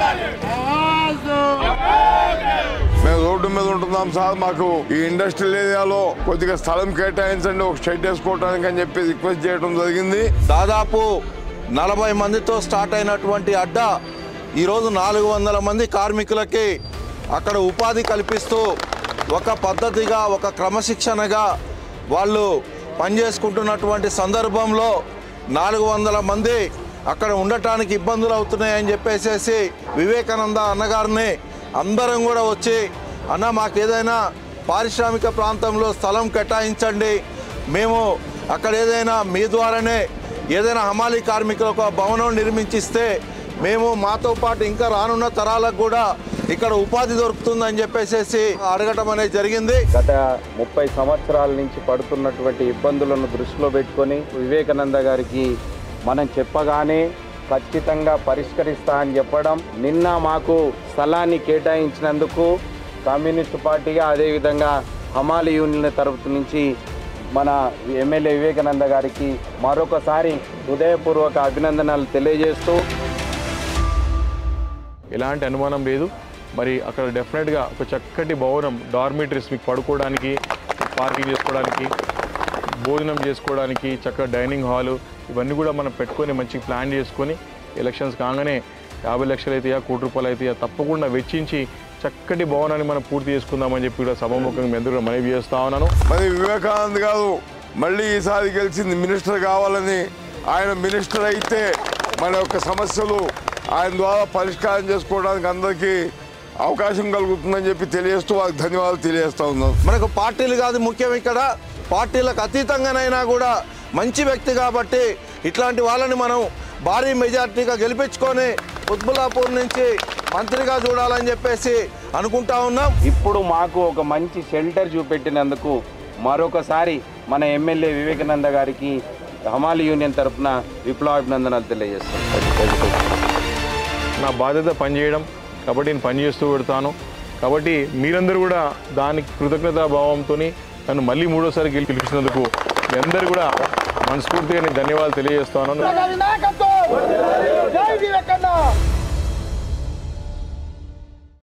మేము రోడ్డు మీద ఉంటున్నాం సార్, మాకు ఈ ఇండస్ట్రియల్ ఏరియాలో కొద్దిగా స్థలం కేటాయించండి, ఒక షెడ్ వేసుకోవడానికి అని చెప్పి రిక్వెస్ట్ చేయడం జరిగింది. దాదాపు 40 మందితో స్టార్ట్ అయినటువంటి అడ్డా ఈరోజు 400 మంది కార్మికులకి అక్కడ ఉపాధి కల్పిస్తూ ఒక పద్ధతిగా ఒక క్రమశిక్షణగా వాళ్ళు పనిచేసుకుంటున్నటువంటి సందర్భంలో 400 మంది అక్కడ ఉండటానికి ఇబ్బందులు అవుతున్నాయని చెప్పేసి వివేకానంద అన్నగారిని అందరం కూడా వచ్చి, అన్న మాకు ఏదైనా పారిశ్రామిక ప్రాంతంలో స్థలం కేటాయించండి, మేము అక్కడ ఏదైనా మీ ద్వారానే ఏదైనా హమాలీ కార్మికులకు భవనం నిర్మించిస్తే మేము మాతో పాటు ఇంకా రానున్న తరాలకు కూడా ఇక్కడ ఉపాధి దొరుకుతుందని చెప్పేసి అడగటం అనేది జరిగింది. గత 30 సంవత్సరాల నుంచి పడుతున్నటువంటి ఇబ్బందులను దృష్టిలో పెట్టుకొని వివేకానంద గారికి మనం చెప్పగానే ఖచ్చితంగా పరిష్కరిస్తా అని చెప్పడం, నిన్న మాకు స్థలాన్ని కేటాయించినందుకు కమ్యూనిస్టు పార్టీగా అదేవిధంగా హమాలీ యూనియన్ తరఫు నుంచి మన ఎమ్మెల్యే వివేకానంద గారికి మరొకసారి హృదయపూర్వక అభినందనలు తెలియజేస్తూ, ఎలాంటి అనుమానం లేదు. మరి అక్కడ డెఫినెట్గా ఒక చక్కటి భవనం, డార్మిటరీస్ మీకు పడుకోవడానికి, పార్కింగ్ చేసుకోవడానికి, భోజనం చేసుకోవడానికి, చక్కగా డైనింగ్ హాలు ఇవన్నీ కూడా మనం పెట్టుకొని మంచి ప్లాన్ చేసుకొని ఎలక్షన్స్ కాగానే 50 లక్షలు అయితే 1 కోటి రూపాయలు అయితే తప్పకుండా వెచ్చించి చక్కటి భవనాన్ని మనం పూర్తి చేసుకుందామని చెప్పి కూడా సభాముఖంగా ఎందుకు మనవి చేస్తా ఉన్నాను. మరి వివేకానంద్ గారు మళ్ళీ ఈసారి గెలిచింది మినిస్టర్ కావాలని, ఆయన మినిస్టర్ అయితే మన యొక్క సమస్యలు ఆయన ద్వారా పరిష్కారం చేసుకోవడానికి అందరికీ అవకాశం కలుగుతుందని చెప్పి తెలియజేస్తూ వారికి ధన్యవాదాలు తెలియజేస్తా ఉన్నాం. మనకు పార్టీలు కాదు ముఖ్యం, ఇక్కడ పార్టీలకు అతీతంగానైనా కూడా మంచి వ్యక్తి కాబట్టి ఇట్లాంటి వాళ్ళని మనం భారీ మెజార్టీగా గెలిపించుకొని కుత్బుల్లాపూర్ నుంచి మంత్రిగా చూడాలని చెప్పేసి అనుకుంటా ఉన్నాం. ఇప్పుడు మాకు ఒక మంచి షెల్టర్ చూపెట్టినందుకు మరొకసారి మన ఎమ్మెల్యే వివేకానంద గారికి హమాలీ యూనియన్ తరఫున విప్లవాభినందనలు తెలియజేస్తాం. నా బాధ్యత పనిచేయడం కాబట్టి నేను పనిచేస్తూ పెడతాను. కాబట్టి మీరందరూ కూడా దానికి కృతజ్ఞతా భావంతో నన్ను మళ్ళీ 3వసారి గెలిపించినందుకు మీ అందరూ కూడా మనస్ఫూర్తిగా నేను ధన్యవాదాలు తెలియజేస్తాను.